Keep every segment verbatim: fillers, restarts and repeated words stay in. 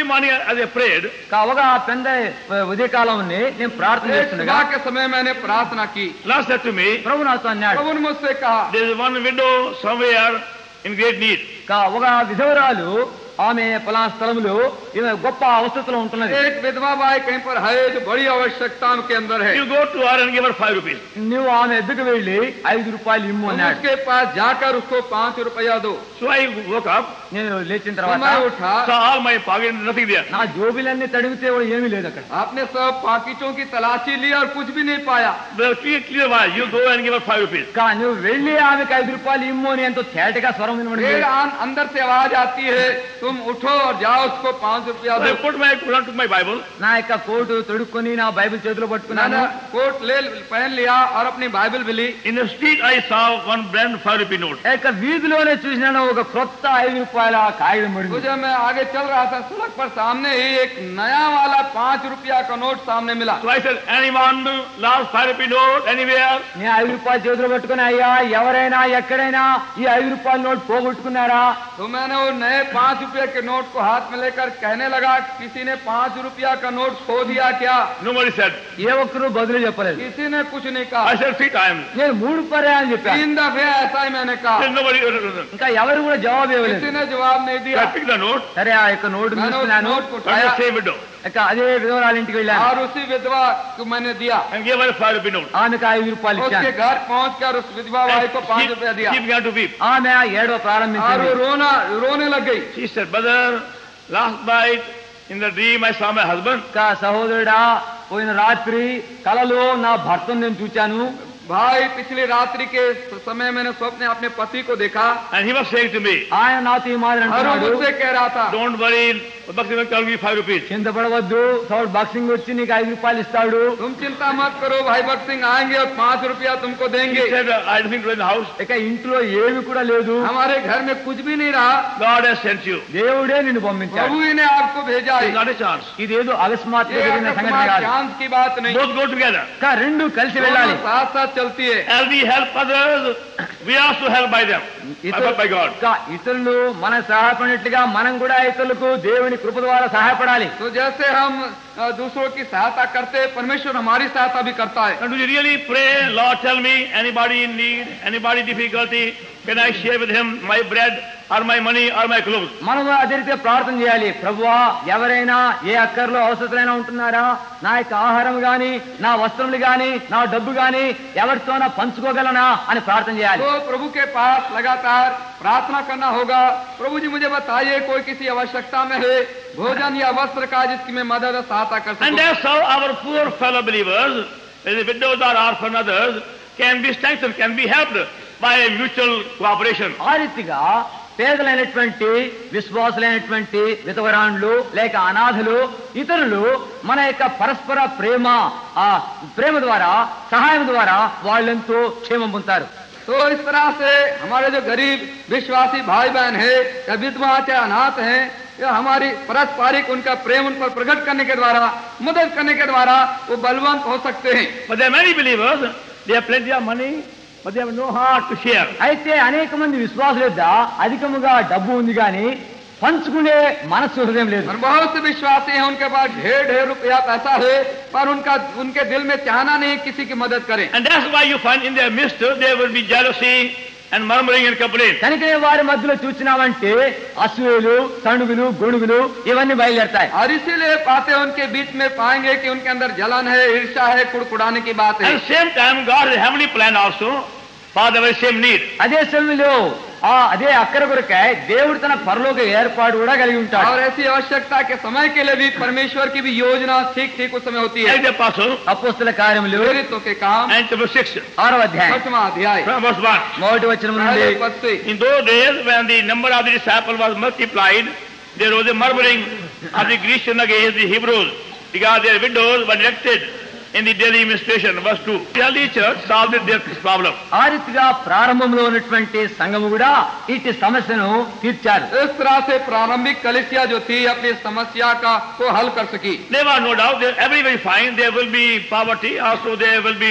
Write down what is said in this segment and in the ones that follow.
morning as I prayed, అవగా పెద్ద ఉదయకాలం నేను ప్రార్థన చేస్తుండగా सुबह के समय मैंने प्रार्थना की, Lord said to me, ప్రభు నాతో అన్నాడు, प्रभु ने मुझसे कहा, there is one widow somewhere in great need. ఒక విధవరాలు ఆమె పలానా స్థలంలో ఈమె గొప్ప అవస్థలో ఉంటున్నది. एक विधवा बाई कहीं पर है जो बड़ी आवश्यकता के अंदर है. You go to her and give her five rupees. నువ్వు ఆమె ఎద్దుకు వెళ్ళి ఐదు రూపాయలు ఇమ్ము అన్నాడు. उसके पास जाकर उसको पांच रुपया दो. So I woke up, నేను లేచిన తర్వాత मैं उठा, saw all my pocket, nothing there. నా జోబులన్నీ తడిగితే కూడా ఏమీ లేదు అక్కడ. आपने सब पाकिटों की तलाशी ली और कुछ भी नहीं पाया. Well, clear, clear why. You go and give her five rupees. కానీ నువ్వు వెళ్ళి ఆమెకు ఐదు రూపాయలు ఇమ్ము అని ఎంతో తేటగా స్వరం వినబడింది. फिर अंदर से आवाज आती है, तुम उठो और जाओ उसको पांच रुपया So दो. I put my Quran to my Bible. నా యొక్క కోటు తొడుక్కొని నా బైబిల్ చేతిలో పట్టుకున్నాను. मैंने कोट ले पहन लिया और अपनी बाइबल भी ली. In the street, I saw one brand five rupee note. యొక్క వీధిలోనే చూసినాను ఒక క్రొత్త ఐదు రూపాయల కాగితం పడింది. मुझे मैं आगे चल रहा था, सड़क पर सामने ही एक नया वाला पांच रुपया का नोट सामने मिला. So I said, anyone lost five rupee note anywhere? నేను ఐదు రూపాయలు చేతిలో పట్టుకుని, అయ్యా ఎవరైనా ఎక్కడైనా ఈ ఐదు రూపాయల నోట్ పోగొట్టుకున్నారా? तो मैंने वो नए पांच रुपये के नोट को हाथ में लेकर कहने लगा, किसी ने पांच रुपया का नोट खो दिया क्या? Nobody said. ఏ ఒక్కరు బదులు చెప్పలేదు. किसी ने कुछ नहीं I कहा. said three times. నేను మూడు పర్యాలు అని చెప్పాను. तीन दफे ऐसा ही मैंने कहा. Then nobody. ఇంకా ఎవరు కూడా జవాబు ఇవ్వలేదు. किसी ने जवाब नहीं So दिया. I picked the note. సరే ఆ యొక్క నోటు मैंने उस తీసుకున్నాను. नोट को From उठाया the same widow ఇక అదే విధవరాలు ఇంటికి వెళ్ళాను. और उसी विधवा को मैंने दिया. and gave her five rupee note. ఆమెకు ఐదు రూపాయలు उसके ఇచ్చాను. घर पहुंचकर उस विधवा भाई को पांच She, रुपया दिया she began to weep. ఆమె ఏడవ और ప్రారంభించింది. वो रोना रोने लग गई. She said, brother, last night in the dream I saw my husband. ఇంకా సహోదరుడా, పోయిన రాత్రి కలలో నా భర్తను నేను చూచాను. भाई पिछली रात्रि के समय मैंने स्वप्न अपने पति को देखा And he was saying to me, ఆయన నాతో ఈ మాదిరి और वो అంటున్నాడు, मुझसे कह रहा था, don't worry, Bhakti will give you five rupees. చింతపడవద్దు, సౌడ్ బాక్సింగ్ వచ్చి నీకు ఐదు రూపాయలు ఇస్తాడు. तुम चिंता मत करो, भाई भक्त सिंह आएंगे और पांच रुपया तुमको He देंगे. said, I don't think in the house. ఇక ఇంట్లో ఏమి కూడా లేదు. हमारे घर में कुछ भी नहीं रहा, God has sent you. దేవుడే నిన్ను పంపించాడు. प्रभु ही ने आपको भेजा है. It's not a chance. ఇదేదో అకస్మాత్తుగా ये జరిగిన సంగతి अकस्मात కాదు. चांस की बात नहीं. Both go together. ఇంకా రెండు కలిసి వెళ్ళాలి. दोनों साथ साथ चलती है. As we help others, we are also helped by them, ఇతరు- by God. ఇంకా ఇతరులు మన సహాయపడినట్లుగా మనం కూడా ఇతరులకు దేవుని కృప ద్వారా సహాయపడాలి. तो जैसे हम अ, दूसरों की सहायता करते हैं, परमेश्वर हमारी सहायता भी करता है. And do you really pray, Lord, tell me, anybody in need, anybody difficulty, can I share with him my bread or my money or my clothes? మనం అదే రీతిగా ప్రార్థన చేయాలి. ప్రభువా, ఎవరైనా ఏ అక్కర్లో అవసరమైనా ఉంటున్నారా, నా యొక్క ఆహారం గాని, నా వస్త్రములు గాని, నా డబ్బు గాని ఎవరితోనా పంచుకోగలనా అని ప్రార్థన చేయాలి. तो प्रभु के पास लगातार प्रार्थना करना होगा. प्रभु जी मुझे बताइए, कोई किसी आवश्यकता में है, भोजन या वस्त्र का, जिसकी मैं मदद और सहायता कर And सकूं. that's how our poor fellow believers, whether widows or orphan others, can be strengthened, can be helped by mutual cooperation. ఆ రీతిగా పేదలైనటువంటి విశ్వాసులైనటువంటి విధవరాండ్లు లేక అనాథలు ఇతరులు మన యొక్క పరస్పర ప్రేమ ఆ ప్రేమ ద్వారా సహాయం ద్వారా వాళ్ళెంతో క్షేమం పొందుతారు. तो इस तरह से हमारे जो गरीब विश्वासी भाई बहन है या विधवा चाहे अनाथ हैं, या हमारी पारस्परिक उनका प्रेम उन पर प्रकट करने के द्वारा, मदद करने के द्वारा वो बलवंत हो सकते हैं. But there are many believers, they have plenty of money, but they have no heart to share. అయితే అనేక మంది విశ్వాసుల యొద్ద అధికముగా డబ్బు ఉంది కానీ పంచుకునే మనస్సు హృదయం లేదు. और बहुत से विश्वासी हैं, उनके पास ढेर ढेर रुपया पैसा है, पर उनका उनके दिल में चाहना नहीं किसी की मदद करें. And that's why you find in their midst there will be jealousy and murmuring and complaint. కనుక వారి మధ్యలో చూచినామంటే అసూయలు, తణుగులు, గొణుగులు ఇవన్నీ బయలుదేరతాయి. और इसीलिए पाते उनके बीच में पाएंगे कि उनके अंदर जलन है, ईर्ष्या है, कुड़कुड़ाने की बात है. At the same time, God has a heavenly plan also for the very same need. అదే సమయంలో ఆ అదే అక్కర కొరకై దేవుడు తన పరలోక ఏర్పాటు కూడా కలిగి ఉంటాడు. और ऐसी आवश्यकता के समय के लिए भी परमेश्वर की भी योजना ठीक ठीक उस समय होती है. Like the apostle, అపోస్తల కార్యములు प्रेरितों के काम and chapter six, ఆరవ అధ్యాయం दसवां अध्याय from verse one. మొదటి వచనం నుండి पहले पद से. In those days, when the number of the disciples was multiplied, there was a murmuring of the Grecians against the Hebrews, because their widows were neglected in the daily administration. Verse two. The early church solved their problem. ఆ రీతిగా ప్రారంభంలో ఉన్నటువంటి సంఘము కూడా ఇట్టి సమస్యను తీర్చారు. इस तरह से प्रारंभिक कलीसिया जो थी अपनी समस्या का को हल कर सकी. There was no doubt that everywhere you find there will be poverty, also there will be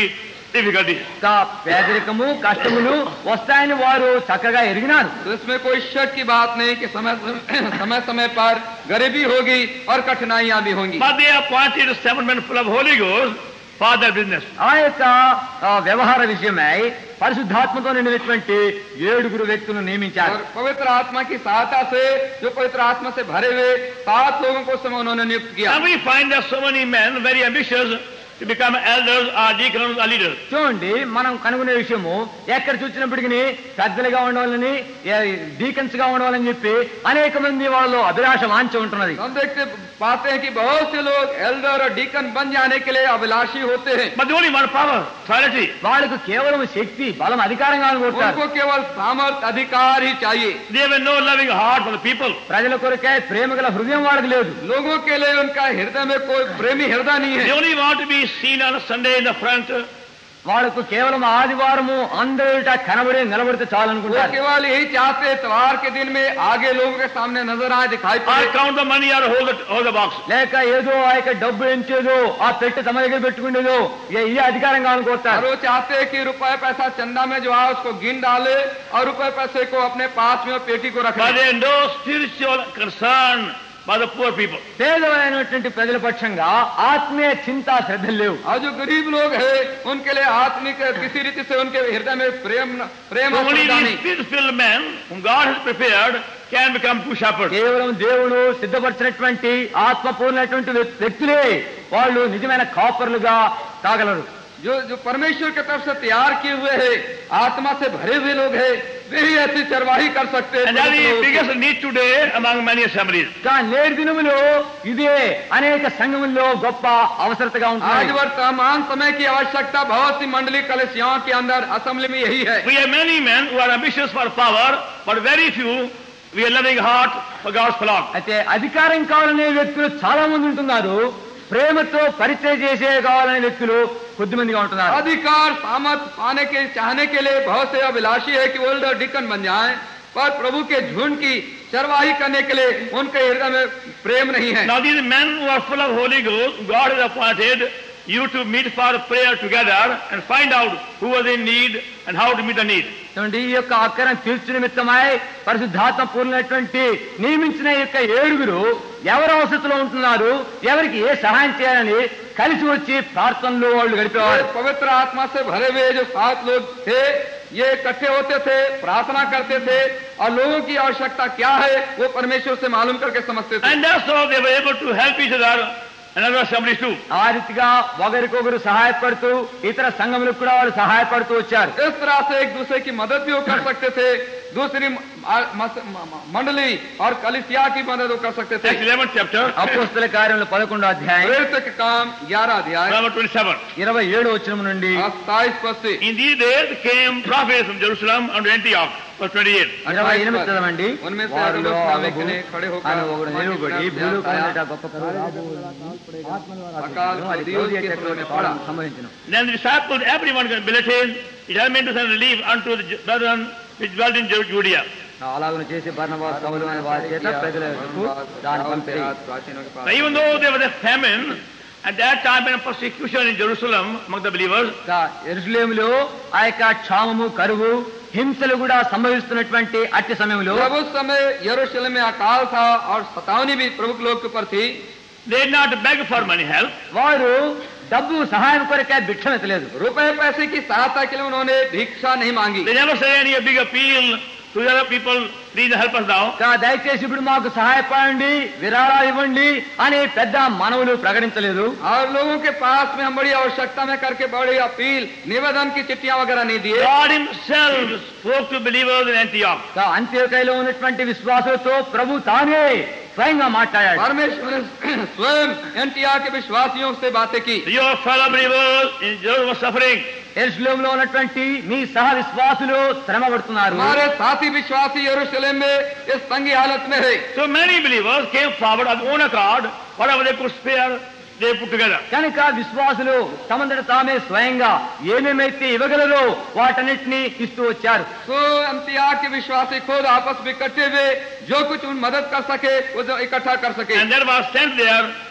difficulties. ఇంకా పేదరికము కష్టములు వస్తాయని వారు చక్కగా ఎరిగినారు. तो इसमें कोई शक की बात नहीं कि समय समय समय पर गरीबी होगी और कठिनाइयां भी होंगी. But they appointed seven men full of Holy Ghost for their business. ఆ యొక్క ఆ, వ్యవహార విషయమై పరిశుద్ధాత్మతో నిండినటువంటి ఏడుగురు వ్యక్తులను నియమించారు. और पवित्र आत्मा की सहायता से जो पवित्र आत्मा से भरे हुए सात लोगों को समय उन्होंने नियुक्त किया. And we find that so many men very ambitious to become elders or deacons or leaders. చూడండి, మనం కనుగొనే విషయము ఎక్కడ చూసినప్పటికీ పెద్దలుగా ఉండవాలని డీకన్స్ గా ఉండవాలని చెప్పి అనేక మంది వాళ్ళలో అభిలాష వాంఛ ఉంటున్నది. हम देखते पाते हैं कि बहुत से लोग एल्डर और डीकन बन जाने के लिए अभिलाषी होते हैं. But they only want power, authority. వాళ్ళకు కేవలం శక్తి బలం అధికారం కావాలనుకుంటారు. उनको केवल सामर्थ अधिकार ही चाहिए. They have no loving heart for the people. ప్రజల కొరకే ప్రేమ గల హృదయం వాళ్ళకి లేదు. लोगों के लिए उनका हृदय में कोई प्रेमी हृदय नहीं They है. only want to be seen on a Sunday in the front. వాళ్ళకు కేవలం ఆదివారము అందరిట కనబడి నిలబడితే చాలు वो అనుకుంటారు. केवल यही चाहते हैं त्योहार के दिन में आगे लोगों के सामने नजर आए, दिखाई Or पड़े. count the money or hold the, hold the box. లేక ఏదో ఆ యొక్క డబ్బు ఎంచేదో ఆ పెట్టి తమ దగ్గర పెట్టుకునేదో ఇక ఇదే అధికారం और కావాలనుకుంటారు. वो चाहते हैं कि रुपए पैसा चंदा में जो है उसको गिन डाले और रुपए पैसे को अपने पास में और पेटी को रख But ले. they have no spiritual concern for the poor people. పేదలైనటువంటి ప్రజల పక్షంగా ఆత్మీయ చింత శ్రద్ధలు లేవు. और जो गरीब लोग हैं उनके लिए आत्मिक किसी रीति से उनके हृदय में प्रेम प्रेम और Only श्रद्धा these नहीं. spirit-filled men whom God has prepared can become true shepherds. కేవలం దేవుడు సిద్ధపరిచినటువంటి ఆత్మపూర్ణటువంటి వ్యక్తులే వాళ్ళు నిజమైన కాపర్లుగా కాగలరు. जो जो परमेश्वर की तरफ से तैयार किए हुए हैं, आत्मा से भरे हुए लोग हैं, वे ही ऐसी चरवाही कर सकते हैं. And that is the biggest need today among many assemblies. కానీ నేటి దినములో ఇదే అనేక సంఘముల్లో గొప్ప అవసరతగా आज ఉంటుంది. वर्तमान समय की आवश्यकता बहुत सी मंडली कलिसियाओं के अंदर असेंबली में यही है. We have many men who are ambitious for power, but very few we are loving heart for God's flock. అయితే అధికారం కావాలనే వ్యక్తులు చాలా మంది ఉంటున్నారు. ప్రేమతో పరిచయం చేసే కావాలనే వ్యక్తులు కొద్ది మందిగా ఉంటున్నారు. अधिकार सामर्थ पाने के चाहने के लिए बहुत से अभिलाषी है कि ओल्डर डिकन बन जाएं, पर प्रभु के झुंड की चरवाही करने के लिए उनके हृदय में प्रेम नहीं है. Now these men who are full of Holy Ghost, God has appointed you to meet for prayer together and find out who was in need and how to meet the need. చూడండి, ఈ యొక్క అక్కరం తీర్చు నిమిత్తమై పరిశుద్ధాత్మ పూర్ణమైనటువంటి నియమించిన ఈ యొక్క ఏడుగురు ఎవరు అవసరతలో ఉంటున్నారు, ఎవరికి ఏ సహాయం చేయాలని కలిసి వచ్చి ప్రార్థనలో వాళ్ళు గడిపేవారు. ये पवित्र आत्मा से भरे हुए जो सात लोग थे, ये इकट्ठे होते थे, प्रार्थना करते थे और लोगों की आवश्यकता क्या है वो परमेश्वर से मालूम करके समझते थे. And that's how they were able to help each other and other assemblies too. ఆ రీతిగా ఒకరికొకరు సహాయపడుతూ ఇతర సంఘములకు కూడా వాళ్ళు సహాయపడుతూ వచ్చారు. इस तरह से एक दूसरे की मदद भी वो कर सकते थे, दूसरी मंडली और कलिसिया की मदद वो कर सकते थे. Acts eleventh chapter, అపోస్తల కార్యములు పదకొండో అధ్యాయం प्रेरित के काम ग्यारह अध्याय number twenty-seven. ఇరవై ఏడు వచనం నుండి सताईस पद से In these days came prophets from Jerusalem and Antioch, verse twenty-eight. ఇరవై ఎనిమిది చదవండి. उनमें से వారిలో अगुलों ఆమెకు के लिए खड़े होकर ఆమె ఒకడు నిలువబడి భూలోకం మీద గొప్ప కరువు రాబోవును. अकाल అది दिवस క్లౌదియా के చక్రవర్తి समय పాలన पड़ा. సంభవించును. Then the disciples, everyone can believe it has meant to send relief unto the brethren which dwelt in Judea. అలాగను చేసి బర్నబాస్ సౌలు అనే వారి చేత ప్రజలకు దాన్ని పంపిణీ. Now, even though there was a famine at that time and persecution in Jerusalem among the believers, యెరూషలేములో ఆ యొక్క క్షామము కరువు హింసలు కూడా సంభవిస్తున్నటువంటి అట్టి సమయంలో जब उस समय यरूशलेम में अकाल था और सतावनी भी प्रमुख लोग के ऊपर थी, they did not beg for money help. వారు డబ్బు సహాయం కొరకే భిక్షం ఎత్తలేదు. रुपए पैसे की सहायता के लिए उन्होंने भिक्षा नहीं मांगी. They never say any big appeal to the other people, please help us now. కా దయచేసి ఇప్పుడు మాకు సహాయపడండి, విరాళాలు ఇవ్వండి అని పెద్ద మనవులు ప్రకటించలేదు. और लोगों के पास में हम बड़ी आवश्यकता में करके बड़ी अपील निवेदन की चिट्ठियां वगैरह नहीं दिए. God himself spoke to believers in Antioch. కా అంత్యోకయలో ఉన్నటువంటి విశ్వాసులతో ప్రభు తానే స్వయంగా మాట్లాడాడు. परमेश्वर ने स्वयं एंटिया के विश्वासियों से बातें की. Your fellow believers in Jerusalem were suffering. యెరూషలేములో ఉన్నటువంటి మీ సహ విశ్వాసులు శ్రమ పడుతున్నారు. हमारे साथी विश्वासी यरूशलेम में इस तंगी हालत में है. So many believers came forward on their own accord, whatever they could spare, they put together. కనుక విశ్వాసులు తమంతట తామే స్వయంగా ఏమేమైతే ఇవ్వగలరో వాటన్నిటిని ఇస్తూ వచ్చారు. तो एंटिया के विश्वासी खुद आपस में इकट्ठे हुए जो कुछ उन मदद कर सके वो जो इकट्ठा कर सके. And there was sent there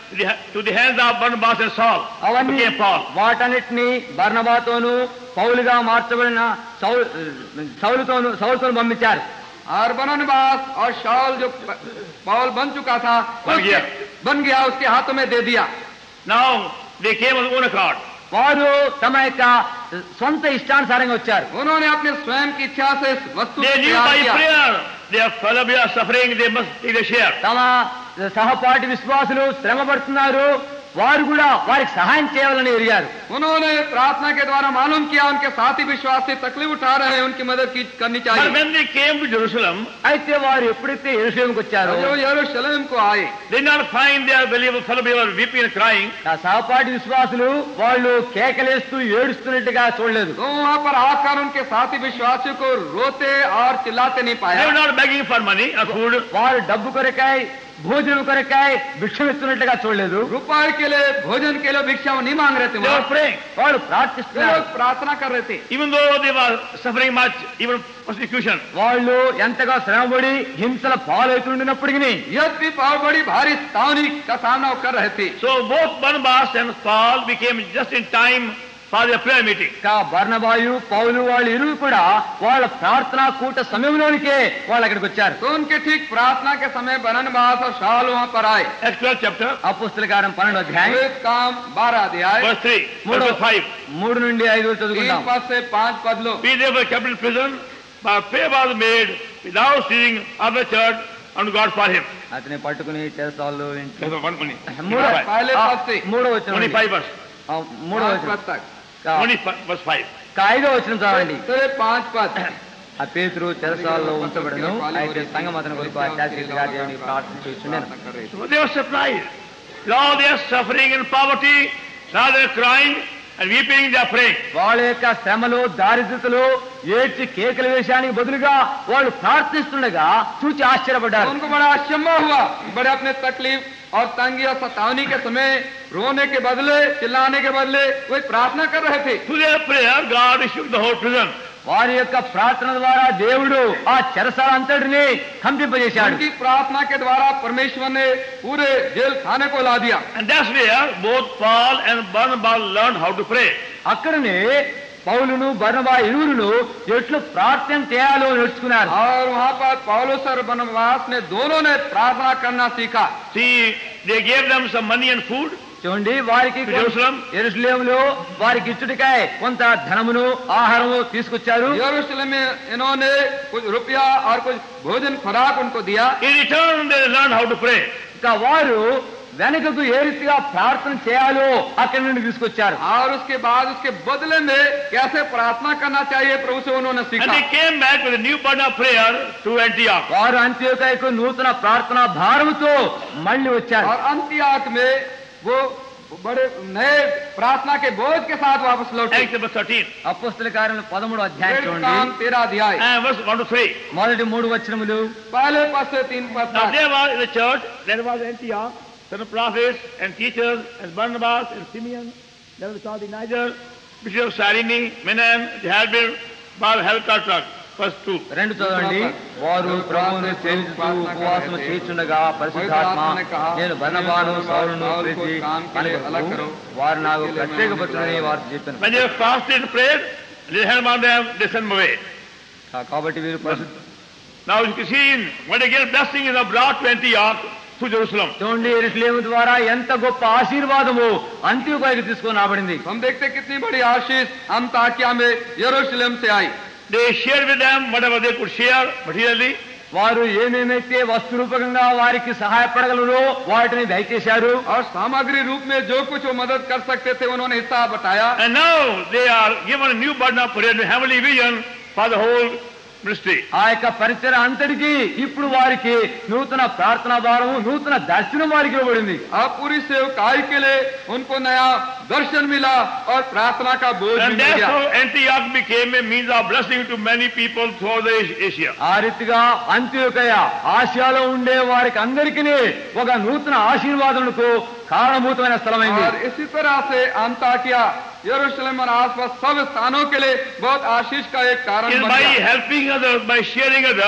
to the, to the hands of Barnabas and Saul, అవన్నీ became Paul. వాటన్నిటిని బర్నబాతోను పౌలుగా మార్చబడిన సౌలు సౌలుతోను సౌలుతోను పంపించారు. और बरनबास और शाऊल जो पौल बन चुका था बन गया। बन गया उसके हाथों में दे दिया. Now they came on their own accord. వారు తమ యొక్క సొంత ఇష్టానుసారంగా వచ్చారు. उन्होंने अपने स्वयं की इच्छा से इस वस्तु They को knew तैयार by किया. prayer their fellow are suffering, they must take a share. తమ సహపాఠి విశ్వాసులు శ్రమ పడుతున్నారు, వారు కూడా వారికి సహాయం చేయాలని ఎరిగారు. उन्होंने प्रार्थना के द्वारा मालूम किया उनके साथी विश्वासी तकलीफ उठा रहे हैं, उनकी मदद की करनी But चाहिए. when they came to Jerusalem, అయితే వారు ఎప్పుడైతే యెరూషలేముకు వచ్చారో जो यरूशलेम को आए they did not find their believer fellow believer weeping and crying. ఆ సహపాఠి విశ్వాసులు వాళ్ళు కేకలేస్తూ ఏడుస్తున్నట్టుగా చూడలేదు. तो वहाँ पर आकर उनके साथी विश्वासियों को रोते और चिल्लाते नहीं They पाया. were not begging for money or food. వారు డబ్బు కొరకాయ భోజనం కొరకాయ భిక్షం ఇస్తున్నట్టుగా చూడలేదు. रुपए के लिए भोजन के लिए भिक्षा नहीं मांग रहे थे. They were praying. వాళ్ళు वे ప్రార్థిస్తున్నారు. लोग प्रार्थना कर रहे थे. Even though they were suffering much, even persecution. వాళ్ళు ఎంతగా శ్రమపడి హింసల పాలవుతుండినప్పటికీ यद्यपि बहुत बड़ी भारी तावनी का सामना वो कर रहे थे. So both Barnabas and Paul became just in time for their prayer meeting. కా బర్నబాయు పౌలు వాళ్ళు ఇరువు కూడా వాళ్ళ ప్రార్థనా కూట సమయంలోనికే వాళ్ళు అక్కడికి వచ్చారు. तो उनके ठीक प्रार्थना के समय बरनबास और शाऊल वहाँ पर आए. Acts twelve chapter, అపోస్తల కార్యం పన్నెండో అధ్యాయం वेद काम बारह अध्याय verse three, మూడో verse five. మూడు నుండి ఐదు तीन చదువుకుందాం. पद से पांच पद लो. Be there were kept in prison, but prayer was made without ceasing of the church unto God for him. అతని పట్టుకుని చేసాళ్ళు That's the one money. మూడో पहले ఆ, पद से మూడో వచ్చిన twenty-five verse. మూడో पांच వచ్చిన पद तक. twenty-five verse five. ఐదో వచ్చిన చదవండి. तो पांच पद. ఆ పేతురు చెరసాలలో ఉంచబడను, అయితే సంఘం అతని కొరకు అత్యాశీలుగా దేవుని ప్రార్థన చేస్తుండెను. कर रहे थे. So they were surprised. With all their suffering and poverty, now they're crying and weeping, they are praying. వాళ్ళ యొక్క శ్రమలు దారిద్రతలు ఏడ్చి కేకల వేషానికి బదులుగా వాళ్ళు ప్రార్థిస్తుండగా చూచి ఆశ్చర్యపడ్డారు. उनको बड़ा अचंभा हुआ. बड़े अपने तकलीफ और तंगी और सतावनी के समय रोने के बदले चिल्लाने के बदले वे प्रार्थना कर रहे थे. Through their prayer, God issued the whole prison. వారి యొక్క ప్రార్థన ద్వారా దేవుడు ఆ చెరసాల అంతటిని కంపింపజేశాడు. उनकी प्रार्थना के द्वारा परमेश्वर ने पूरे जेल खाने को ला दिया. And that's where both Paul and Barnabas learned how to pray. అక్కడనే పౌలును బర్నబా ఇరువురును ఎట్లు ప్రార్థన చేయాలో నేర్చుకున్నారు. और वहाँ पर पौलुस और बरनबास ने दोनों ने प्रार्थना करना सीखा. See, they gave them some money and food. చూడండి, వారికి Jerusalem. యెరూషలేములో వారికి ఇచ్చుటికాయ కొంత ధనమును ఆహారము తీసుకొచ్చారు. यरूशलेम में इन्होंने कुछ रुपया और कुछ भोजन खुराक उनको दिया. In return, they learned how to pray. ఇంకా వారు వెనకకు ఏ రీతిగా ప్రార్థన చేయాలో అక్కడి నుండి తీసుకొచ్చారు. और उसके बाद उसके बदले में कैसे प्रार्थना करना चाहिए प्रभु से उन्होंने And सीखा. they came back with a new burden of prayer to Antioch. వారు అంత్యోకయకు నూతన ప్రార్థనా భారముతో మళ్ళీ వచ్చారు. और अंत्याक में वो बड़े नए प्रार्थना के बोझ के साथ वापस लौटे. Acts chapter thirteen, అపోస్తల కార్యం పదమూడు అధ్యాయం वेद చూడండి. काम तेरह अध्याय and verse one to three. మొదటి మూడు వచనములు. पहले पद से तीन पद Now तक. there was in the church, there was Antioch, some prophets and teachers, and Barnabas and Simeon, there was the Niger, Bishop of Cyrene, Menan, they had been Baal Helkatrag, first two. రెండు చదవండి. వారు ప్రభువును సేవించుతూ ఉపవాసము చేయుచుండగా పరిశుద్ధాత్మ నేను బర్నబాను సౌలును పిలిచి కనుగొనుము, వారు నాకు ప్రత్యేకపరచునని వారు చెప్పాను. When they were fasted and prayed, they had on them, they sent them away. కాబట్టి వీరు పరిశుద్ధ Now you can see, when again blessing is brought to Antioch through Jerusalem. చూడండి, యెరూషలేము ద్వారా ఎంత గొప్ప ఆశీర్వాదము అంత్యోకయకు తీసుకొని రాబడింది. हम देखते कितनी बड़ी आशीष अंताकिया में यरूशलेम से आई. They shared with them whatever they could share materially. వారు ఏమేమైతే వస్తురూపకంగా వారికి సహాయపడగలరో వాటిని దయచేశారు. और सामग्री रूप में जो कुछ वो मदद कर सकते थे उन्होंने हिस्सा बताया. And now they are given a new burden of prayer, a heavenly vision for the whole ministry. ఆ యొక్క పరిచయ అంతటికి ఇప్పుడు వారికి నూతన ప్రార్థనా భారము, నూతన దర్శనం వారికి ఇవ్వబడింది. अब पूरी सेवकाई के लिए उनको नया दर्शन मिला और प्रार्थना का बोझ And मिल that's गया. how Antioch became a means of blessing to many people throughout the Asia. ఆ రీతిగా అంత్యోకయ ఆసియాలో ఉండే వారికి అందరికీ ఒక నూతన ఆశీర్వాదములకు కారణభూతమైన స్థలమైంది. और इसी तरह से अंताकिया यरूशलेम और आसपास सब स्थानों के लिए बहुत आशीष का एक कारण Is बन by गया. helping others, by sharing others,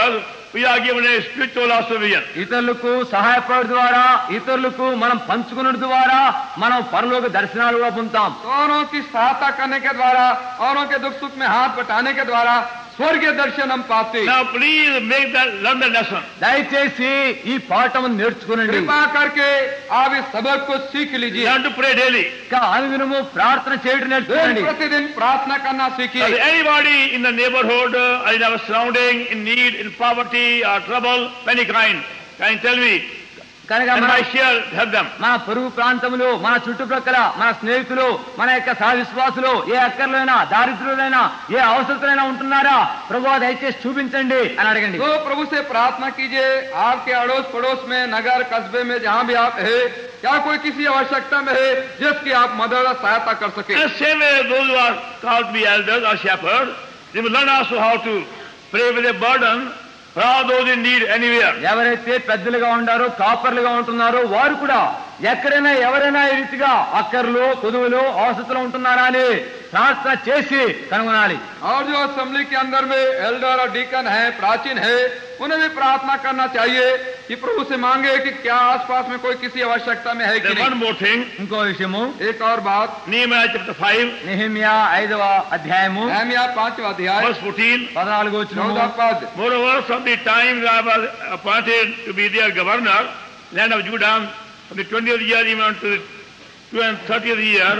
we are given a spiritual also vision. ఇతరులకు సహాయపడడం ద్వారా, ఇతరులకు మనం పంచుకున్న ద్వారా మనం పరలోక దర్శనాలు కూడా పొందుతాం. औरों की सहायता करने के द्वारा, औरों के दुख सुख में हाथ बटाने के द्वारा स्वर्गीय दर्शन हम पाते. Now please make that, learn the lesson. దయచేసి ఈ పాఠం నేర్చుకునండి. कृपा करके आप इस सबक को सीख लीजिए. Learn to pray daily. ఇంకా అనుదినము ప్రార్థన చేయడం నేర్చుకోండి. प्रतिदिन प्रार्थना करना सीखिए. That anybody in the neighborhood uh, or in our surrounding, in need, in poverty or trouble of any kind, can tell me, కనుక and మన I shall help them. మన పొరుగు ప్రాంతములు, మన చుట్టుప్రక్కల మన స్నేహితులు, మన యొక్క సహ విశ్వాసులు ఏ అక్కర్లైనా, దారిద్రులైనా, ఏ అవసరతలైనా ఉంటున్నారా ప్రభువా దయచేసి చూపించండి అని అడగండి. तो प्रभु से प्रार्थना कीजिए. आपके अड़ोस पड़ोस में, नगर कस्बे में, जहाँ भी आप है, क्या कोई किसी आवश्यकता में है जिसकी आप मदद और सहायता कर सके. And same way those who are called to be elders or shepherds, they will learn also how to pray with a burden for all those in need anywhere. ఎవరైతే పెద్దలుగా ఉండారో, కాపర్లుగా ఉంటున్నారో వారు కూడా ఎక్కడైనా ఎవరైనా ఈ రీతిగా అక్కర్లు, కొదువులు, అవసరతలు ఉంటున్నారా అని ప్రార్థన చేసి కనుగొనాలి. और जो असेंबली के अंदर में एल्डर और डीकन है, प्राचीन है, उन्हें भी प्रार्थना करना चाहिए कि प्रभु से मांगे कि क्या आसपास में कोई किसी आवश्यकता में है कि Then नहीं. one more thing, ఇంకో విషయము, एक और बात, Nehemiah chapter five, నెహెమ్యా ఐదవ అధ్యాయము नहम्याह पांचवा अध्याय verse fourteen. పద్నాలుగు వచనము. चौदह पद. Moreover, from the time that I was appointed to be their governor, land of Judah, from the twentieth year even unto the two and thirtieth year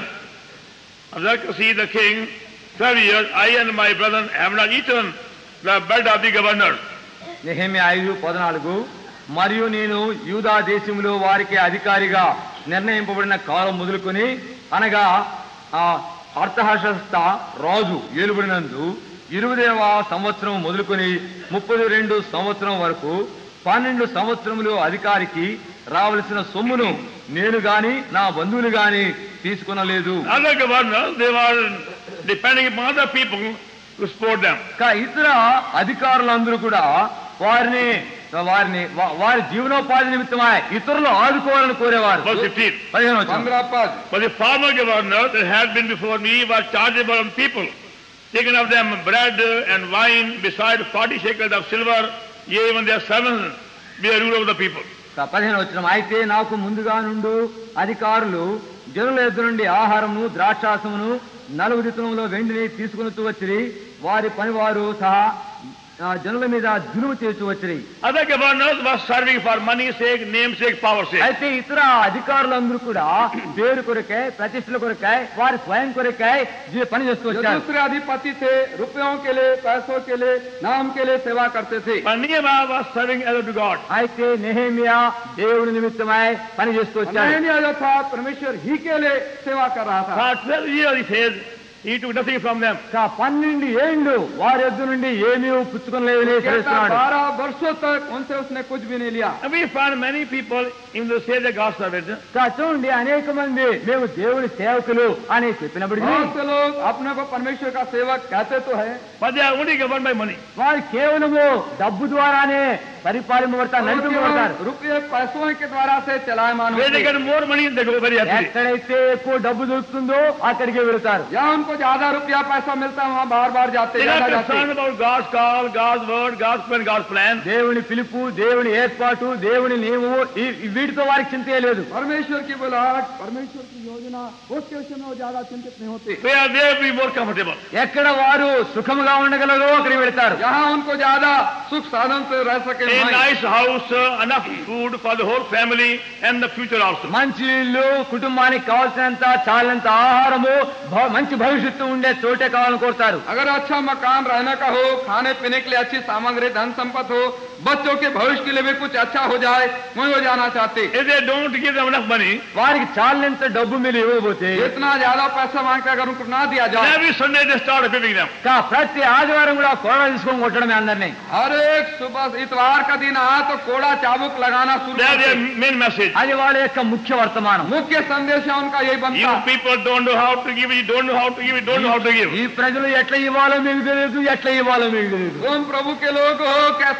of Xerxes the king, twelve years, I and my brethren have not eaten the bread of the governor. Nehemiah ఐదు పద్నాలుగు. మరియు నేను యూదా దేశంలో వారికి అధికారిగా నిర్ణయింపబడిన కాలం మొదలుకొని, అనగా ఆ అర్థహర్షస్త రాజు ఏలుబడినందు ఇరవైవ సంవత్సరం మొదలుకొని ముప్పై రెండు సంవత్సరం వరకు పన్నెండు సంవత్సరములు అధికారికి రావలసిన సొమ్మును నేను గాని నా బంధువులు గాని తీసుకొనలేదు. Other governors, they were depending upon other people to support them. కా ఇతర అధికారులందరూ కూడా వారిని వారిని వా- వారి జీవనోపాధి నిమిత్తమై ఇతరులు ఆదుకోవాలని కోరేవారు. Verse fifteen. పదిహేను వచనం. पंद्रह पद. But the former governor that had been before me was chargeable on people, taken of them bread and wine, beside forty shekels of silver, yea, even their servants be a rule of the people. కా పదిహేను వచనం. అయితే నాకు ముందుగా నుండు అధికారులు జనుల ఎదురు నుండి ఆహారమును, ద్రాక్షాసమును, నలుగు దితులంలో వెండిని తీసుకుని వచ్చిరి. వారి పనివారు సహా ఆ, జనుల మీద జులుము చేసి వచ్చిరి. Other governors were serving for money's sake, namesake, power's sake. అయితే ఇతర అధికారులందరూ కూడా పేరు కొరకై, ప్రతిష్టల కొరకై, వారి స్వయం కొరకై జీ- పని చేస్తూ जो వచ్చారు. दूसरे अधिपति थे, रुपयों के लिए, पैसों के लिए, नाम के लिए सेवा करते थे. But Nehemiah was serving as to God. అయితే నెహెమ్యా దేవుని నిమిత్తమై పని చేస్తూ వచ్చాడు. नहम्याह जो था परमेश्वर ही के लिए सेवा कर रहा था. For twelve years, he says, he took nothing from them. కా పన్నెండు ఏళ్ళు వారి ఎద్దు నుండి ఏమీ పుచ్చుకొనలేదని कहता తెలుస్తున్నాడు. बारह वर्षों तक उनसे उसने कुछ भी नहीं लिया. And we find many people, even though say the God's servants, కా చూడండి అనేక మంది మేము దేవుని సేవకులు అని చెప్పినప్పటికీ बहुत से लोग अपने को परमेश्वर का सेवक कहते तो है, but they are only governed by money. వారు కేవలము డబ్బు ద్వారానే పరిపాలింపబడతారు, और నడిపింపబడతారు. केवल रुपये पैसों के द्वारा से चलायमान Where they होते. get more money, they go very happily. ఎక్కడైతే ఎక్కువ డబ్బు దొరుకుతుందో అక్కడికే వెళతారు. या उनको ज्यादा रुपया पैसा मिलता है वहाँ बार बार जाते They ज्यादा are जाते. concerned about God's call, God's word, God's plan, God's plan. దేవుని పిలుపు, దేవుని ఏర్పాటు, దేవుని నియమము ఈ- ఈ వీటితో వారికి చింతే లేదు. परमेश्वर की बुलाहट, परमेश्वर की योजना, उसके विषय में वो ज्यादा चिंतित नहीं होते. They are there to be more comfortable. ఎక్కడ వారు సుఖముగా ఉండగలరో అక్కడికి వెళతారు. यहाँ उनको ज्यादा सुख साधन से रह सके. A वहीं. nice house, uh, enough food for the whole family and the future also. మంచి ఇల్లు, కుటుంబానికి కావాల్సినంత చాలినంత ఆహారము, భ- మంచి భవిష్యత్తు ఉండే చోటే కావాలని కోరుతారు. अगर अच्छा मकान रहने का हो, खाने पीने के लिए अच्छी सामग्री, धन संपत्ति हो, बच्चों के भविष्य के लिए भी कुछ अच्छा हो जाए, वहीं वो जाना चाहते. If they don't give them enough money, వారికి చాలినంత డబ్బు మీరు ఇవ్వకపోతే इतना ज्यादा पैसा मांगते अगर उनको ना दिया then जाए, every Sunday they start whipping them. కా ప్రతి ఆదివారం కూడా కోడ తీసుకొని కొట్టడమే అందరినీ. हर एक सुबह इतवार का दिन आया तो कोड़ा चाबुक लगाना शुरू That's their करते. main message. అది వాళ్ళ యొక్క ముఖ్య వర్తమానం. मुख्य संदेश है उनका यही बनता. You people don't know how to give, you don't know how to give, you don't know how to give. ఈ ప్రజలు ఎట్లా ఇవ్వాలో మీకు తెలియదు, ఎట్లా ఇవ్వాలో మీకు తెలియదు. तुम प्रभु के लोग हो, कैसा प्रभु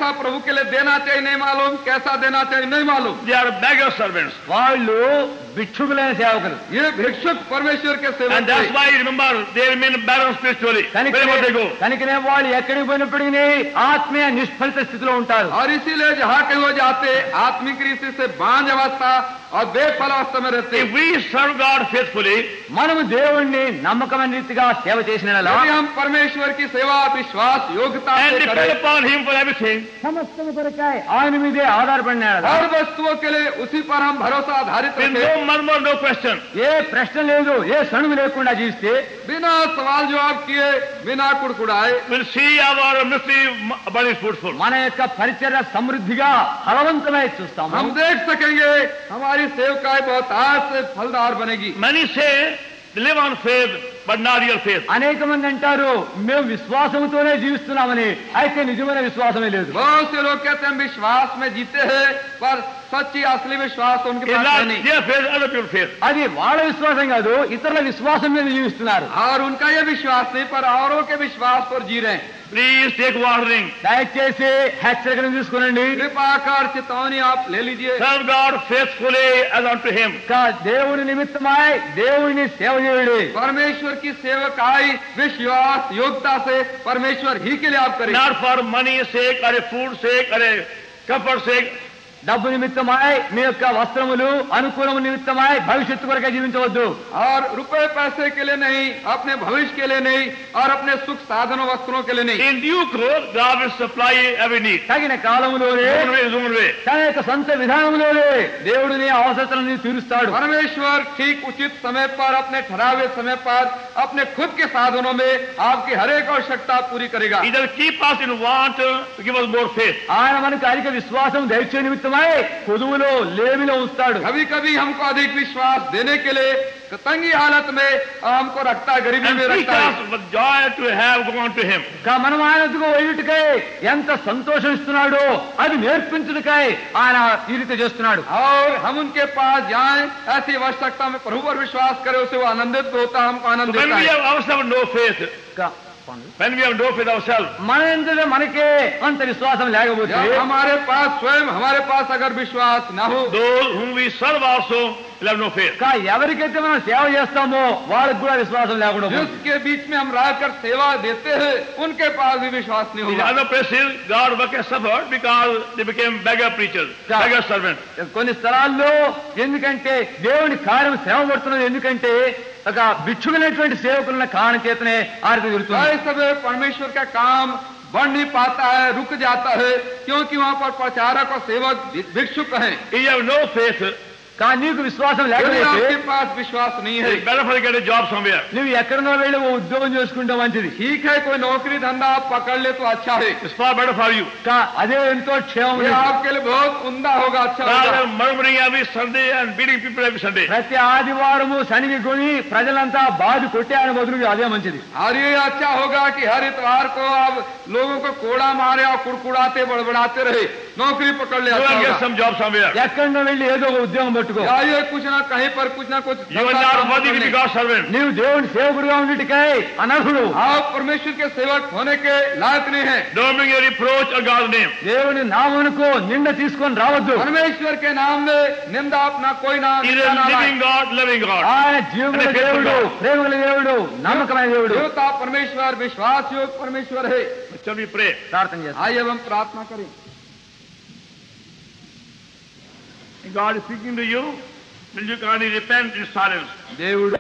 के लिए देना चाहिए नहीं मालूम, कैसा देना चाहिए नहीं मालूम। They are beggar servants. వాళ్ళు భిక్షుకులైన సేవకులు. ये भिक्षुक परमेश्वर के सेवक And that's थे। why, remember, they remain barren spiritually. Wherever they go. కనుకనే వాళ్ళు ఎక్కడికి పోయినప్పటికీ ఆత్మీయ నిష్ఫలిత స్థితిలో ఉంటారు. और इसीलिए जहाँ कहीं वो जाते आत्मिक रीति से बांझ अवस्था और बेफल अवस्था में रहते। If we serve God faithfully, మనము దేవుణ్ణి నమ్మకమైన రీతిగా సేవ చేసిన యెడల, यदि हम परमेश्वर की सेवा विश्वास योग्यता and से depend करें, upon Him for everything, సమస్తము కొరకై ఆయన మీదే ఆధారపడిన యెడల, हर वस्तुओं के लिए उसी पर हम भरोसा आधारित with रखें, no murmur, no question, ఏ ప్రశ్న లేదు, ఏ సణుగు లేకుండా జీవిస్తే, बिना सवाल जवाब किए, बिना कुड़कुड़ाए, we'll see our ministry burning fruitful. మన యొక్క పరిచర్య సమృద్ధిగా ఫలవంతమై చూస్తాము. हम देख सकेंगे हमारी सेवकाई बहुत आज से फलदार बनेगी। Many say they live on faith, but not real faith. అనేక మంది అంటారు మేము విశ్వాసంతోనే జీవిస్తున్నామని, అయితే నిజమైన విశ్వాసమే లేదు. बहुत से लोग कहते हैं हम विश्वास में जीते हैं, पर सच्ची असली विश्वास उनके It's पास not है नहीं। their faith, other people's faith. అది వాళ్ళ విశ్వాసం కాదు, ఇతరుల విశ్వాసం మీద జీవిస్తున్నారు. और उनका ये विश्वास नहीं, पर औरों के विश्वास पर जी रहे हैं। Please take warning. దయచేసి హెచ్చరికను తీసుకునండి. कृपा कर चेतावनी आप ले लीजिए। Serve God faithfully as unto Him. ఇంకా దేవుని నిమిత్తమై దేవుని సేవ చేయండి. परमेश्वर की सेवकाई विश्वास योग्यता से परमेश्वर ही के लिए आप करें, Not for money's sake, or a food sake, or a comfort sake. డబ్బు నిమిత్తమై మీ యొక్క వస్త్రములు అనుకూలము నిమిత్తమై భవిష్యత్తు కొరకే జీవించవద్దు. और रुपए पैसे के लिए नहीं, अपने भविष्य के लिए नहीं, और अपने सुख साधनों वस्त्रों के लिए नहीं। In due course, God will supply every need. తగిన కాలములోనే Human way, human way. తన యొక్క సొంత విధానంలోనే దేవుడిని అవసరతలను తీరుస్తాడు. परमेश्वर ठीक उचित समय पर अपने ठहरावे समय पर अपने खुद के साधनों में आपकी हर एक आवश्यकता पूरी करेगा। He does keep us in want to give us more faith. ఆయన మనకు అధిక విశ్వాసం దయచే నిమిత్తమై కొదువులో లేమిలో ఉంచుతాడు. कभी कभी हमको अधिक विश्वास देने के लिए तंगी हालत में हमको रखता है, गरीबी And में teach रखता है। us with joy to have gone to Him. కా మనం ఆయనకు వేయుటకై ఎంత సంతోషం ఇస్తున్నాడో అది నేర్పించుటకై ఆయన ఈ రీతి చేస్తున్నాడు. और हम उनके पास जाएं, ऐसी आवश्यकता में प्रभु पर विश्वास करें, उसे वो आनंदित होता है, हमको आनंद When देता we है। have ourselves no faith, కా- when we have no faith ourselves, మన ఎందుకు మనకే అంత విశ్వాసం లేకపోతే, जब हमारे पास स्वयं हमारे पास अगर विश्वास न हो, those whom we serve also will have no faith. కా ఎవరికైతే మనం సేవ చేస్తామో వాళ్ళకి కూడా విశ్వాసం లేకుండా పోతుంది. जिसके बीच में हम रहकर सेवा देते हैं, उनके पास भी विश्वास नहीं In होगा। other places, God workers suffered because they became beggar preachers, Yeah. beggar servants. కొన్ని స్థలాల్లో ఎందుకంటే దేవుని కార్యం శ్రమ పడుతున్నది, ఎందుకంటే ఒక భిక్షుకులైనటువంటి సేవకులున్న కారణం చేతనే ఆర్థిక జరుగుతుంది. कई समय परमेश्वर का काम बढ़ नहीं पाता है, रुक जाता है, क्योंकि वहाँ पर प्रचारक और सेवक भिक्षुक हैं। If you have no faith, కానీ నీకు విశ్వాసం यदि లేకపోతే आपके पास विश्वास नहीं है, it's better for you to get a job somewhere. నువ్వు ఎక్కడనో వెళ్ళి ఓ ఉద్యోగం చేసుకుంటే మంచిది. ठीक है कोई नौकरी धंधा आप पकड़ ले तो अच्छा है, It's far better for you. కా అదే ఎంతో క్షేమం ये నీకు. आपके लिए बहुत उमदा होगा, अच्छा Rather होगा। than murmuring every Sunday and beating people every Sunday. ప్రతి ఆదివారము శనిగి కొని ప్రజలంతా బాధ కొట్టే ఆయన బదులు అదే మంచిది. और ये अच्छा होगा कि हर इतवार को आप लोगों को कोड़ा मारे और कुड़कुड़ाते बड़बड़ाते रहे, नौकरी पकड़ ले, Go अच्छा and get होगा। some job somewhere. ఎక్కడనో వెళ్ళి ఏదో ఒక ఉద్యోగం పట్టుకో. या ये कुछ ना कहीं पर कुछ ना कुछ You are not worthy to be God's servant. నీవు దేవుని సేవకుడుగా ఉండిటికై అనర్హుడు. आप परमेश्वर के सेवक होने के लायक नहीं है। Don't bring a reproach on God's name. దేవుని నామమునకు నింద తీసుకొని రావద్దు. परमेश्वर के नाम में निंदा अपना कोई नाम He is a living God, living God. ఆయన జీవముల దేవుడు, ప్రేమగల దేవుడు, నమ్మకమైన దేవుడు. देवता परमेश्वर विश्वास योग परमेश्वर है। Shall we pray? ప్రార్థన చేస్తాం. आइए अब हम प्रार्थना करें। God is speaking to you. Will you kindly repent in silence? దేవుడు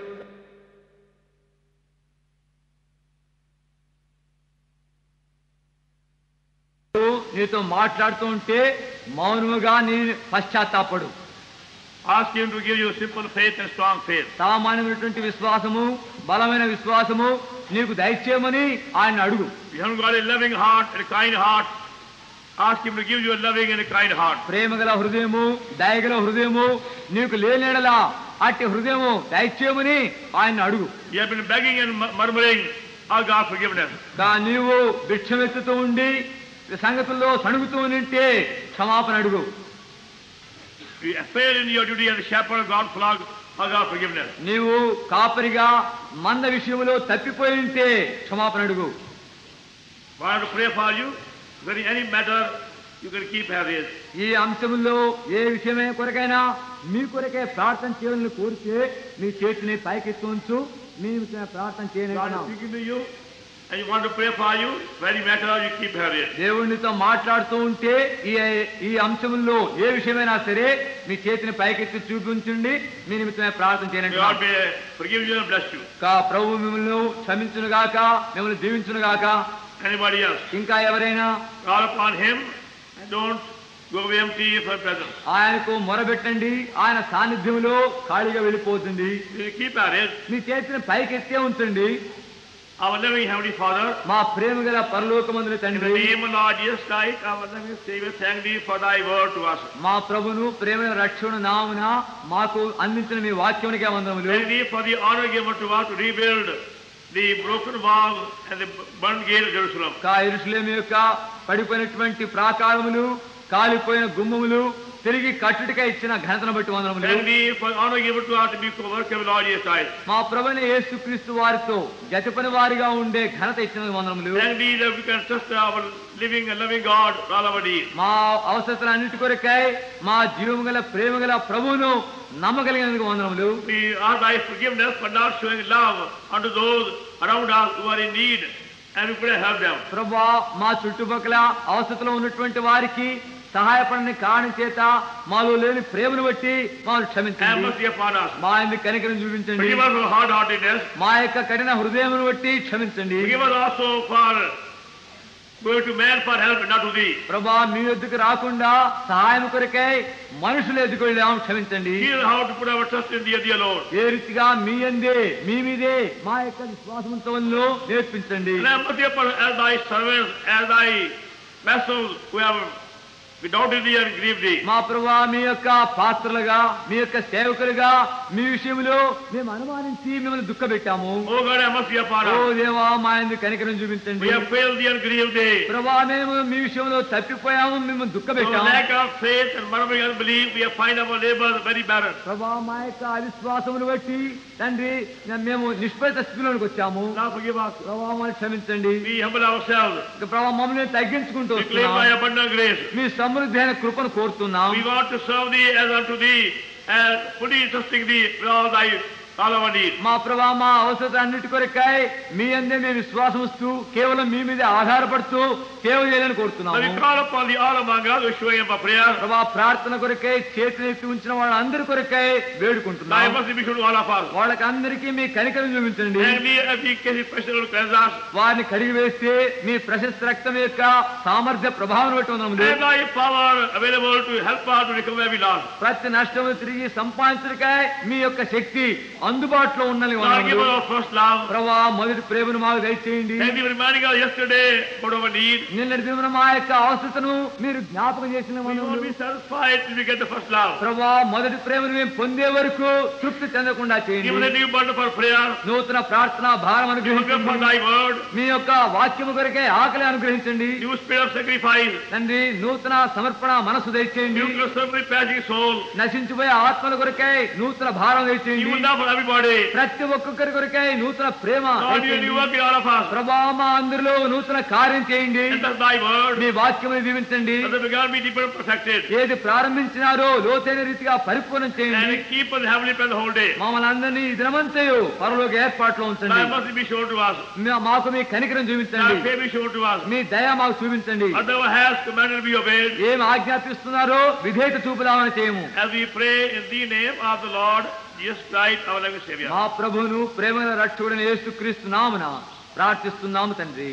నీతో మాట్లాడుతూ ఉంటే మౌనముగా నీ పశ్చాత్తాపడు. Ask Him to give you simple faith and strong faith. సామాన్యమైనటువంటి విశ్వాసము, బలమైన విశ్వాసము నీకు దయచేయమని ఆయన అడుగు. You haven't got a loving heart and a kind heart. Ask Him to give you a loving and a kind heart. ప్రేమగల హృదయము, దయగల హృదయము నీకు లేనేడలా అట్టి హృదయము దయచేయమని ఆయన అడుగు. You have been begging and murmuring, ask God forgiveness. కా నీవు భిక్షమెత్తుతూ ఉండి సంగతుల్లో సణుగుతూ ఉంటే క్షమాపణ అడుగు. You failed in your duty as a shepherd, God flogged, ask God forgiveness. నీవు కాపరిగా మంద విషయంలో తప్పిపోయి ఉంటే క్షమాపణ అడుగు. I want to pray for you. If there is any matter you can keep having. ఈ అంశంలో ఏ విషయమే కొరకైనా మీ కొరకే ప్రార్థన చేయాలని కోరితే మీ చేతిని పైకెత్తి ఉంచు, మీ ప్రార్థన God is చేయను. speaking to you and you want to pray for you, very matter you keep having. దేవునితో మాట్లాడుతూ ఉంటే ఈ ఈ అంశంలో ఏ విషయమైనా సరే మీ చేతిని పైకెత్తి చూపించండి, మీ నిమిత్తమే ప్రార్థన చేయండి. God may forgive you and bless you. కా ప్రభు మిమ్మల్ని క్షమించును గాక, మిమ్మల్ని దీవించును గాక. Anybody else? ఇంకా ఎవరైనా Call upon him and don't go away empty for presence. ఆయనకు మొరబెట్టండి, ఆయన సాన్నిధ్యంలో ఖాళీగా వెళ్ళిపోతుంది. You keep at it. మీ చేతిని పైకెత్తే ఉంచండి. Our loving Heavenly Father, మా ప్రేమ గల పరలోకమందుల in the తండ్రి, name of Lord Jesus Christ, our loving Savior, thank thee for thy word to us. మా ప్రభును ప్రేమ రక్షణ నామున మాకు అందించిన మీ వాక్యమునికే వందనములు. Thank thee for the honor given to us to rebuild the broken wall and the burned gate of Jerusalem. కా యెరూషలేము యొక్క పడిపోయినటువంటి ప్రాకారములు, కాలిపోయిన గుమ్మములు తిరిగి కట్టుటగా ఇచ్చిన ఘనతను బట్టి వందనములు. Thank thee for honor given to us to be co-worker with Lord Jesus Christ. మా ప్రభువైన యేసుక్రీస్తు వారితో జతపని వారిగా ఉండే ఘనత ఇచ్చిన వందనములు. Thank thee that we can trust our living and loving God for all our needs. మా అవసరతలన్నిటి కొరకై మా జీవము గల ప్రేమ గల ప్రభువును నమ్మగలిగినందుకు వందనములు. We ask thy forgiveness for not showing love unto those around us who are in need, and we pray help them. ప్రభువా, మా చుట్టుపక్కల అవసరతలో ఉన్నటువంటి వారికి సహాయపడని కారణం చేత మాలో లేని ప్రేమను బట్టి మాను Have క్షమించండి. mercy upon us. మా ఎందుకు కనికరం చూపించండి. Forgive us for hard-heartedness. మా యొక్క కఠిన హృదయమును బట్టి క్షమించండి. Forgive us also for going to man for help, not to thee. ప్రభా, మీ యొద్దకు రాకుండా సహాయం కొరకై మనుషులు ఎదుకు వెళ్ళాం, క్షమించండి. Hear how to put our trust in thee, thee alone. ఏ రీతిగా మీ అందే మీ మీదే మా యొక్క విశ్వాసంతో నేర్పించండి. And have mercy upon us as thy servants, as thy vessels who have doubted thee and grieved thee. మా ప్రభా, మీ యొక్క పాత్రలుగా, మీ యొక్క సేవకులుగా మీ విషయంలో మేము అనుమానించి మిమ్మల్ని దుఃఖపెట్టాము. O God, have mercy upon oh us. దేవా, మా ఎందుకు కనికరం చూపించండి. We have failed thee and grieved thee. ప్రభా, మేము మీ విషయంలో తప్పిపోయాము, మేము For దుఃఖపెట్టాము. lack of faith and murmuring unbelief, we have find our labors very barren. ప్రభా, మా యొక్క అవిశ్వాసమును బట్టి తండ్రి మేము నిష్ఫలిత స్థితిలోకి వచ్చాము. Now forgive us. ప్రభా, మమ్మల్ని క్షమించండి. We humble ourselves. ఇక ప్రభా, మమ్మల్ని తగ్గించుకుంటూ We claim thy వస్తున్నాం. abundant grace. మీ సమృద్ధి కృపను కోరుతున్నాం. We want to serve thee as unto thee, and fully trusting thee with all thy all our needs. మా ప్రభా, మా అవసరత అన్నిటి కొరకై మీ అందే మేము విశ్వాసం వస్తూ కేవలం మీ మీద ఆధారపడుతూ సేవ చేయాలని Now we కోరుతున్నాము. call upon the all among us who showing up a prayer. ప్రభా, ప్రార్థన కొరకై చేతులు ఎత్తి ఉంచిన వాళ్ళందరి కొరకై Thy వేడుకుంటున్నాం. mercy be shown to all of us. వాళ్ళకి అందరికీ మీ కనికరం చూపించండి. And we as we case special cleanse us. వారిని కడిగి వేస్తే మీ ప్రశస్త రక్తం యొక్క సామర్థ్య ప్రభావం బట్టి వందనములు. And thy power available to help us to recover every loss. ప్రతి నష్టము తిరిగి సంపాదించడానికై మీ యొక్క శక్తి అందుబాటులో ఉన్నది Lord, give వందనములు. us our first love. ప్రభా, మొదటి ప్రేమను మాకు దయచేయండి. Thank you for reminding us yesterday about our need. నిన్నటి దిన మా యొక్క అవసరతను మీరు జ్ఞాపకం చేసిన We won't వందనములు. be satisfied till we get the first love. ప్రభా, మొదటి ప్రేమను మేము పొందే వరకు తృప్తి చెందకుండా Give us a చేయండి. new burden for prayer. నూతన ప్రార్థన భారం Give us for అనుగ్రహించండి. thy word. మీ యొక్క వాక్యము కొరకే ఆకలి అనుగ్రహించండి. New spirit of sacrifice. తండ్రి, నూతన సమర్పణ మనసు దయచేయండి. New constantly passing soul. నశించిపోయే ఆత్మల కొరకై నూతన భారం You దయచేయండి. will love for everybody. ప్రతి ఒక్కొక్కరి కొరకై నూతన ప్రేమ Lord, you దయచేయండి. you work in all of us. ప్రభా, మా అందరిలో నూతన కార్యం చేయండి. And that's thy word. మీ వాక్యమును దీవించండి. That the began be deeper and perfected. ఏది ప్రారంభించినారో లోతైన రీతిగా పరిపూర్ణం చేయండి. And keep us heavenly present the whole day. మమ్మల్ని అందరినీ ఈ దినమంతయు పరలోక ఏర్పాట్లో ఉంచండి. Thy mercy be shown to us. మా- మాకు మీ కనికరం Thy చూపించండి. favor be shown to us. మీ దయ మాకు చూపించండి. As thou hast commanded be obeyed. ఏం ఆజ్ఞాపిస్తున్నారో విధేయత చూపుదామని చేయము. As we pray in the name of the Lord Jesus Christ, our loving Savior. మా ప్రభువును ప్రేమల రక్షకుడైన యేసుక్రీస్తు నామమున ప్రార్థిస్తున్నాము తండ్రి.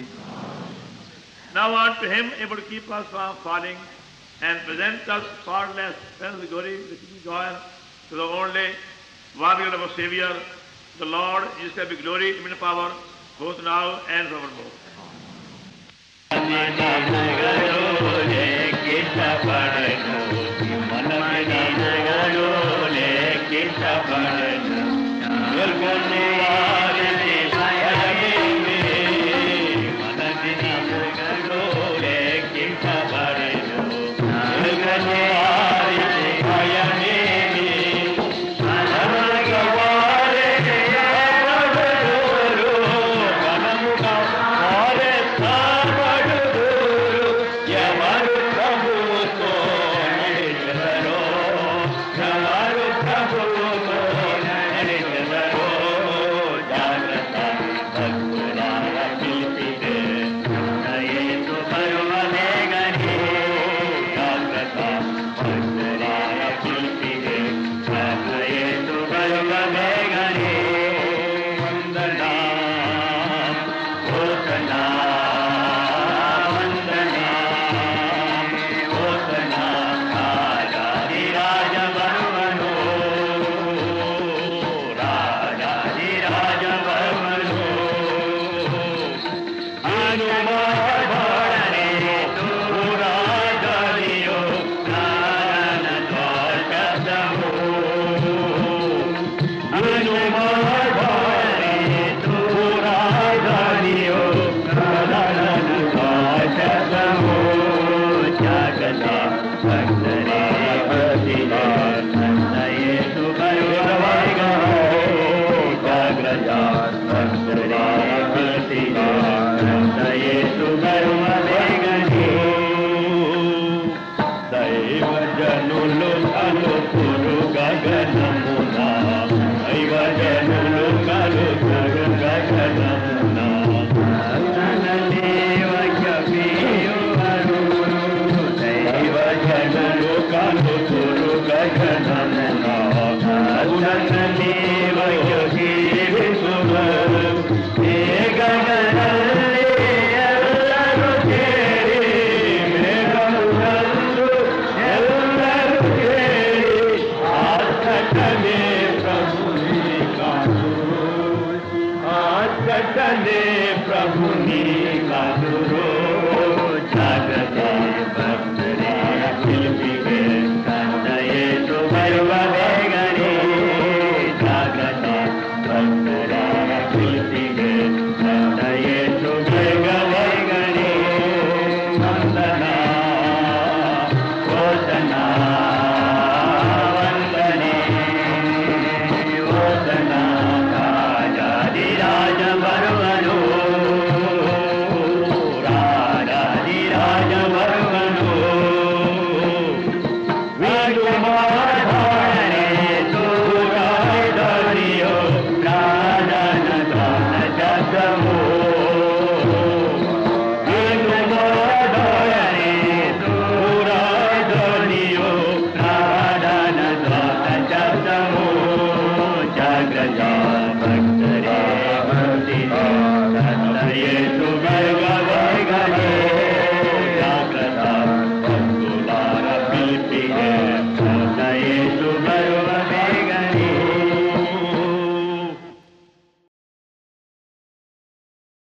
Now unto him able to keep us from falling and present us faultless, friends with glory, with joy, to the only worthy of our Savior, the Lord Jesus Christ be glory, dominion, power, both now and forevermore. Yamaru Prabhu राजा येसु धर्म वेगनी दैव जनुलु कालो पुरु गगनमुना दैव जनुलु कालो पुरु गगनमुना देव कवियो दैव जनुलु कालो पुरु गगनमुना देव कवि विसुमर हे गगनल्ले ಎಲ್ಲರೂ ಕೇಳಿ ಮೇಘಮುಖಂದು ಎಲ್ಲರೂ ಕೇಳಿ ಆರ್ಕಟನೆ ಪ್ರಭುನಿ ಕಾದುರು ಆರ್ಕಟನೆ ಪ್ರಭುನಿ ಕಾದುರು